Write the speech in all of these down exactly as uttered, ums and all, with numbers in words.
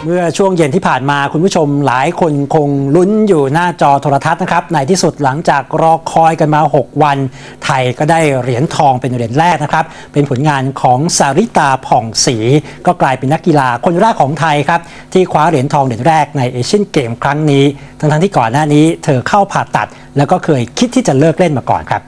เมื่อช่วงเย็นที่ผ่านมาคุณผู้ชมหลายคนคงลุ้นอยู่หน้าจอโทรทัศน์นะครับในที่สุดหลังจากรอคอยกันมาหกวันไทยก็ได้เหรียญทองเป็นเหรียญแรกนะครับเป็นผลงานของสาริตาผ่องศรีก็กลายเป็นนักกีฬาคนแรกของไทยครับที่คว้าเหรียญทองเหรียญแรกในเอเชียนเกมครั้งนี้ทั้งๆที่ก่อนหน้านี้เธอเข้าผ่าตัดแล้วก็เคยคิดที่จะเลิกเล่นมาก่อนครับ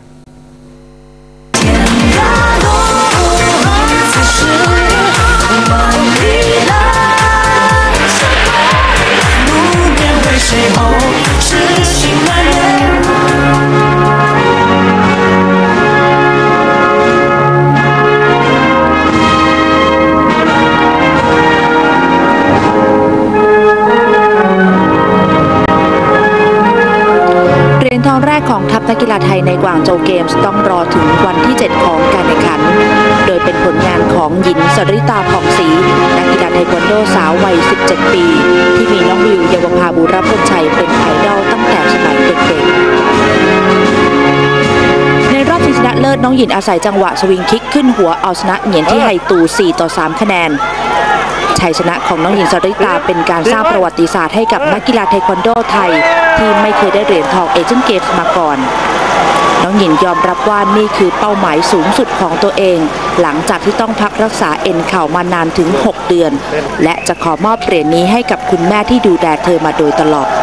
เหรียญทองแรกของทัพนักกีฬาไทยในกวางโจวเกมส์ต้องรอถึงวันที่เจ็ดของการแข่งขันโดยเป็นผลงานของหญิงสริตาผ่องศรีนักกีฬาเทควันโดสาววัยสิบเจ็ดปีที่มีน้องวิวเยาวภาบุรพลชัยเป็นไอดอลตั้งแต่สมัยเด็กๆในรอบชิงชนะเลิศน้องหญิงอาศัยจังหวะสวิงคิกขึ้นหัวเอาชนะเหงียนที่ไฮตูสี่ต่อสามคะแนนชัยชนะของน้องหญิงสริตาเป็นการสร้างประวัติศาสตร์ให้กับนักกีฬาเทควันโดไทยที่ไม่เคยได้เหรียญทองเอเชียนเกมส์มาก่อนน้องหญิงยอมรับว่านี่คือเป้าหมายสูงสุดของตัวเองหลังจากที่ต้องพักรักษาเอ็นเข่ามานานถึงหกเดือนและจะขอมอบเหรียญนี้ให้กับคุณแม่ที่ดูแลเธอมาโดยตลอด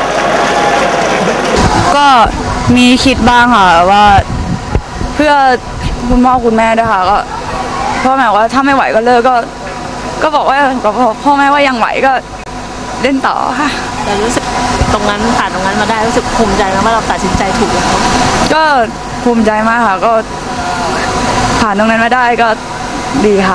ก็มีคิดบ้างค่ะว่าเพื่อคุณพ่อคุณแม่ด้วยค่ะก็เพราะหมายว่าถ้าไม่ไหวก็เลิกก็ก็บอกว่ากับพ่อแม่ว่ายังไหวก็เล่นต่อค่ะแต่รู้สึกตรงนั้นผ่านตรงนั้นมาได้รู้สึกภูมิใจนะว่าเราตัดสินใจถูกแล้วก็ภูมิใจมากค่ะก็ผ่านตรงนั้นมาได้ก็ดีค่ะ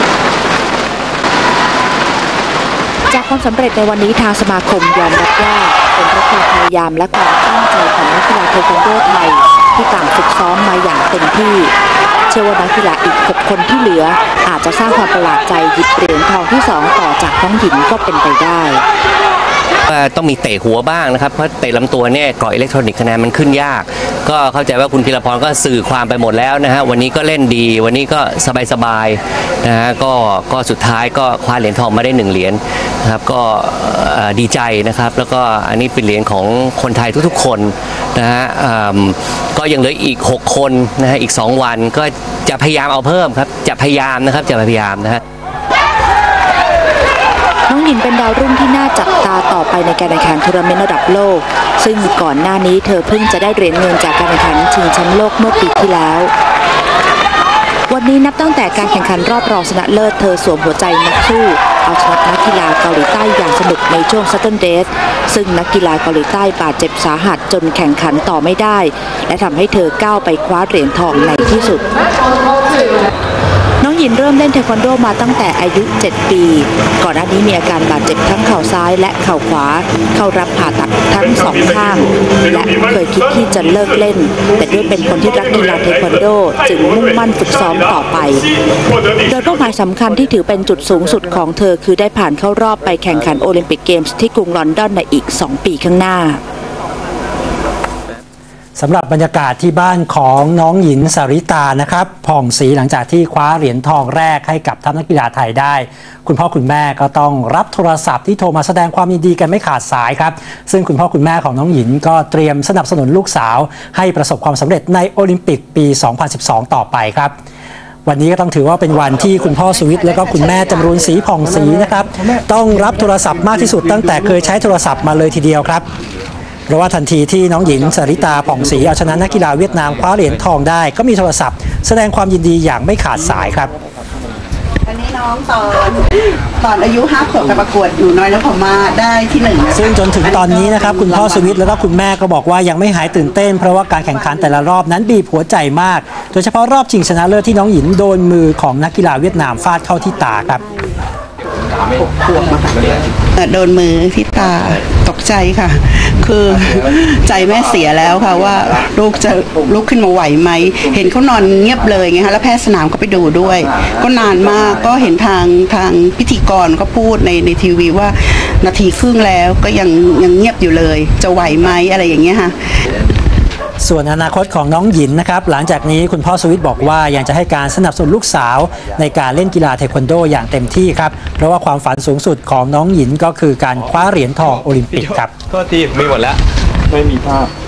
จากความสำเร็จในวันนี้ทางสมาคมยอมรับว่าเป็นเพราะความพยายามและความตั้งใจของนักกีฬาเทควันโดไทยที่ต่างฝึกซ้อมมาอย่างเต็มที่เชื่อว่านักกีฬาอีกหกคนที่เหลืออาจจะสร้างความประหลาดใจหยิบเหรียญทองที่สองต่อจากน้องหญิงก็เป็นไปได้ต้องมีเตะหัวบ้างนะครับเพราะเตะลำตัวเนี่ยเกาะอิเล็กทรอนิกส์คะแนนมันขึ้นยากก็เข้าใจว่าคุณธีรพรก็สื่อความไปหมดแล้วนะฮะวันนี้ก็เล่นดีวันนี้ก็สบายๆนะฮะก็ก็สุดท้ายก็คว้าเหรียญทองมาได้หนึ่งเหรียญนะครับก็ดีใจนะครับแล้วก็อันนี้เป็นเหรียญของคนไทยทุกๆคนนะฮะก็ยังเหลืออีกหกคนนะฮะอีกสองวันก็จะพยายามเอาเพิ่มครับจะพยายามนะครับจะพยายามนะฮะน้องหญิงเป็นดาวรุ่งที่น่าจับตาต่อไปในการแข่งขันทัวร์นาเมนต์ระดับโลกซึ่งก่อนหน้านี้เธอเพิ่งจะได้เหรียญเงินจากการแข่งขันชิงแชมป์โลกเมื่อปีที่แล้ววันนี้นับตั้งแต่การแข่งขันรอบรองชนะเลิศเธอสวมหัวใจนักสู้เอาชนะนักกีฬาเกาหลีใต้อย่างสนุกในช่วงซัตเทิลเดย์ซึ่งนักกีฬาเกาหลีใต้บาดเจ็บสาหัสจนแข่งขันต่อไม่ได้และทำให้เธอก้าวไปคว้าเหรียญทองในที่สุดน้องหญิงเริ่มเล่นเทควันโดมาตั้งแต่อายุเจ็ดปีก่อนหน้านี้มีอาการบาดเจ็บทั้งเข่าซ้ายและเข่าขวาเข้ารับผ่าตัดทั้งสองข้างและเคยคิดที่จะเลิกเล่นแต่ด้วยเป็นคนที่รักกีฬาเทควันโดจึงมุ่งมั่นฝึกซ้อมต่อไปโดยเป้าหมายสำคัญที่ถือเป็นจุดสูงสุดของเธอคือได้ผ่านเข้ารอบไปแข่งขันโอลิมปิกเกมส์ที่กรุงลอนดอนในอีกสองปีข้างหน้าสำหรับบรรยากาศที่บ้านของน้องหญิงสาริตานะครับผ่องศรีหลังจากที่คว้าเหรียญทองแรกให้กับทัพนักกีฬาไทยได้คุณพ่อคุณแม่ก็ต้องรับโทรศัพท์ที่โทรมาแสดงความยินดีกันไม่ขาดสายครับซึ่งคุณพ่อคุณแม่ของน้องหญิงก็เตรียมสนับสนุนลูกสาวให้ประสบความสำเร็จในโอลิมปิกปี สองพันสิบสอง ต่อไปครับวันนี้ก็ต้องถือว่าเป็นวันที่คุณพ่อสุวิทย์และก็คุณแม่จำรูนศรีผ่องศรีนะครับต้องรับโทรศัพท์มากที่สุดตั้งแต่เคยใช้โทรศัพท์มาเลยทีเดียวครับเพราะว่าทันทีที่น้องหญิงสาริตาผ่องศรีเอาชนะนักกีฬาเวียดนามคว้าเหรียญทองได้ก็มีโทรศัพท์แสดงความยินดีอย่างไม่ขาดสายครับอันนี้น้องตอนตอนอายุห้าขวบกับประกวดอยู่น้อยนพมาศได้ที่หนึ่งซึ่งจนถึงตอนนี้นะครับคุณพ่อสุวิทย์แล้วก็คุณแม่ก็บอกว่ายังไม่หายตื่นเต้นเพราะว่าการแข่งขันแต่ละรอบนั้นบีบหัวใจมากโดยเฉพาะรอบชิงชนะเลิศที่น้องหญิงโดนมือของนักกีฬาเวียดนามฟาดเข้าที่ตาครับโดนมือที่ตาตกใจค่ะคือใจแม่เสียแล้วค่ะว่าลูกจะลุกขึ้นมาไหวไหมเห็นเขานอนเงียบเลยไงคะแล้วแพทย์สนามก็ไปดูด้วยก็นานมากก็เห็นทางทางพิธีกรก็พูดในในทีวีว่านาทีครึ่งแล้วก็ยังยังเงียบอยู่เลยจะไหวไหมอะไรอย่างเงี้ยค่ะส่วนอนาคตของน้องหญินนะครับหลังจากนี้คุณพ่อสวิตบอกว่ายังจะให้การสนับสนุนลูกสาวในการเล่นกีฬาเทควันโดอย่างเต็มที่ครับเพราะว่าความฝันสูงสุดของน้องหญินก็คือการคว้าเหรียญทองโอลิมปิกครับโทษทีมีหมดแล้วไม่มีภาพ